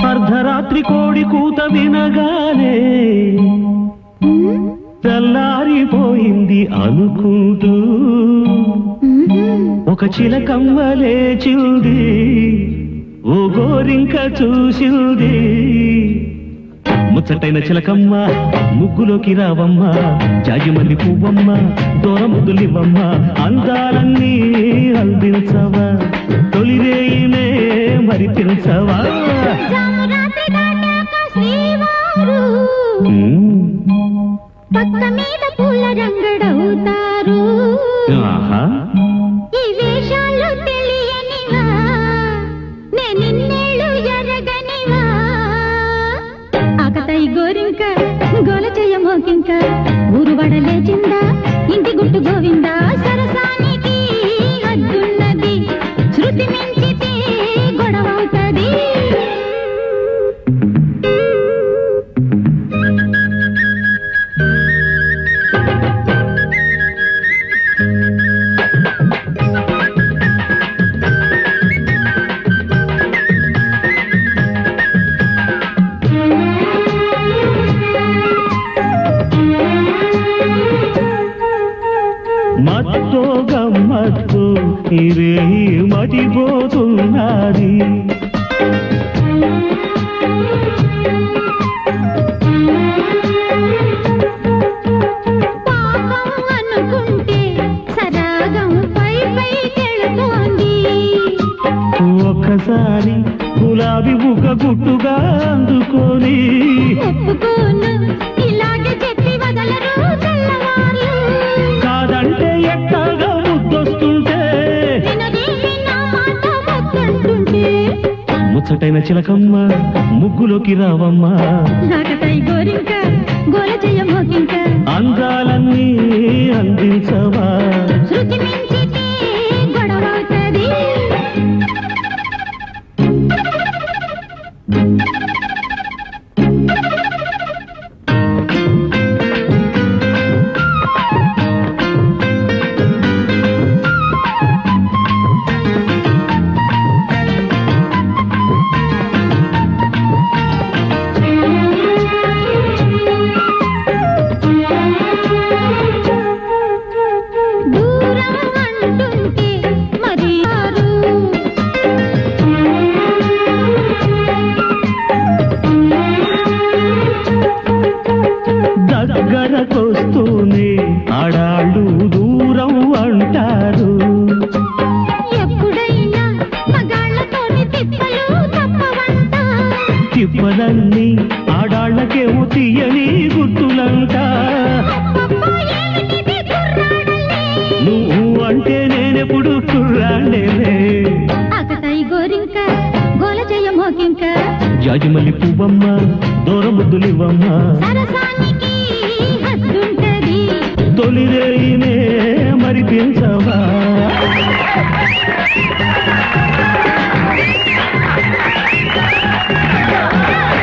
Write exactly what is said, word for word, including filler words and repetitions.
అర్ధరాత్రి కోడి కూత వినగానే తెల్లారిపోయింది అనుకుంటూ ఒక చిలకమ్మ లేచింది ఓ గోరింక చూసింది ముచ్చటైన చిలకమ్మ ముగ్గులోకి రావమ్మ జాజిమల్లి పువ్వమ్మ దూరముద్దులివ్వమ్మ అందాలన్నీ అందించవా తొలిరేయినే మరి తెలుసవా పక్క మీద పూల రంగడవుతారు ఈ వేషాలు తెలియనివా నేనిన్నేళ్ళు ఎరగనివా ఆకతై గోరింక గోల చెయ్య మోకింక ఊరు వడలేచిందా ఇంటి గుట్టు గోవిందా సరసానికి హద్దున్నది శృతి మించితే గొడవవుతది మత్తో గమ్మత్తు ఇరే మతిపోతున్నది పాపం అనుకుంటే సరాగం పై పై తెలుతోంది ఒక్కసారి గులాబీ బుగ్గ గుట్టుగా అందుకొని ఒప్పుకోను ఇలాగే చెప్పి వదలరు తెల్లవారు కాదంటే ఎక్కగా ముద్దొస్తుంటే ముచ్చటైన చిలకమ్మ ముగ్గులోకి రావమ్మ నాకతై గోరింక గోల చెయ్య మోకింక అందాలన్నీ అందించవా శృతి మించితే గొడవవుతది దగ్గరకొస్తూనే ఆడాళ్ళు దూరం అంటారు ఎప్పుడైనా మగాళ్ళతోని తిప్పలు తప్పవంట తిప్పలన్నీ ఆడాళ్ళకేమో తీయని గుర్తులంట నువ్వు అంటే నేనెప్పుడు కుర్రాండేలే ఆకతాయి గోరింక గోల చెయ్య మోకింక జాజిమల్లి పువ్వమ్మ దూరముద్దులివ్వమ్మ సరసానికి హద్దుంటది తొలిరేయినే మరి పెంచ